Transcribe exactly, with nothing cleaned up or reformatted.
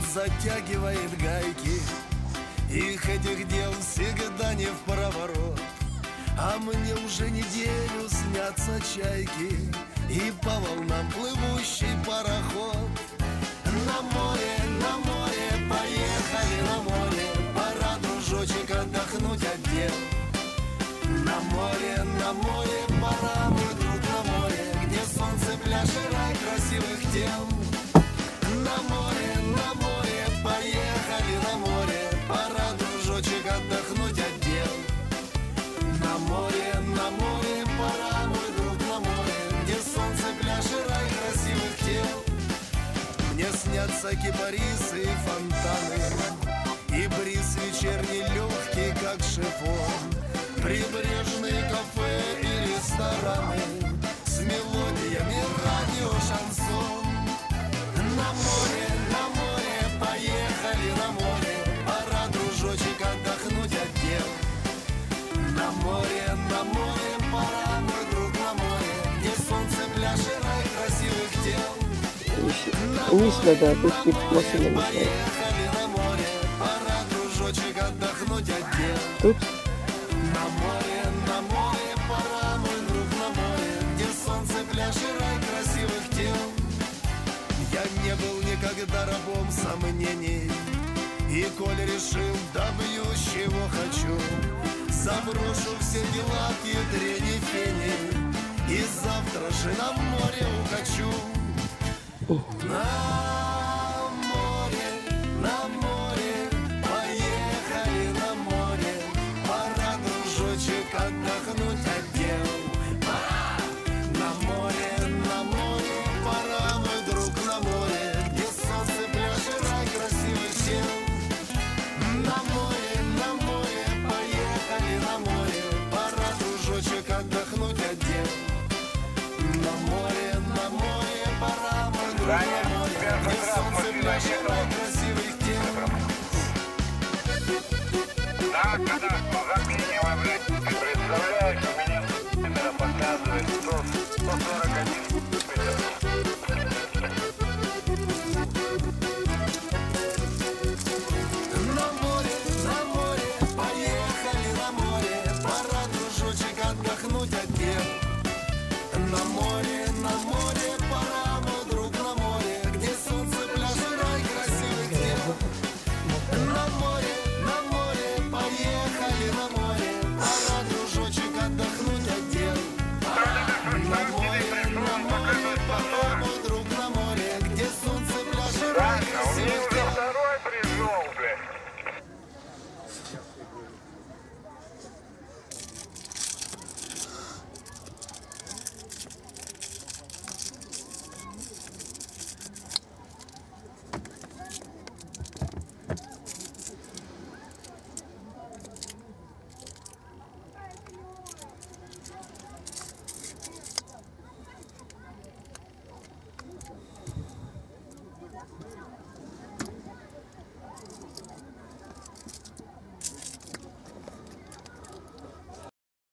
затягивает гайки. Их этих дел всегда не в проворот. А мне уже неделю снятся чайки и по волнам плывущий пароход. На море, на море, поехали на море, пора, дружочек, отдохнуть от дел. На море, на море, пора, мой друг, на море, где солнце, пляж и рай красивых тел. На море, на море, поехали на море, пора, дружочек, отдохнуть от дел. На море, на море, пора, мой друг, на море, где солнце, пляж и рай красивых тел. Мне снятся кипарисы и фонтаны, и бриз вечерний легкий, как шифон. Прибрежные кафе и рестораны с мелодиями радио шансон. На море, на море, поехали на море, пора, дружочек, отдохнуть от дел. На море, на море, пора, мой друг, на море, где солнце, пляж и рай красивых тел. Вниз надо опустить машину. Поехали на море, пора, дружочек, отдохнуть от дел. Тут? На море, на море, пора, мой друг, на море, где солнце, пляж и рай красивых тел. Я не был никогда рабом сомнений, и коль решил, добьюсь, чего хочу, заброшу все дела к ядрене фени, и завтра же на море укачу. На море, на море, поехали на море, пора, дружочек, отдохнуть от дел. Пора! На море, на море, пора, мой друг, на море, где солнце, пляж и рай красивых тел. На море, на море, поехали на море, пора, дружочек, отдохнуть от дел. На море, на море, пора, мой друг, на море, где солнце, пляж и рай красивых тел. Да, когда заменила, блядь, ты представляешь, у меня камера показывает сто сорок один метр. На море, на море, поехали на море, пора, дружочек, отдохнуть от дел. На море,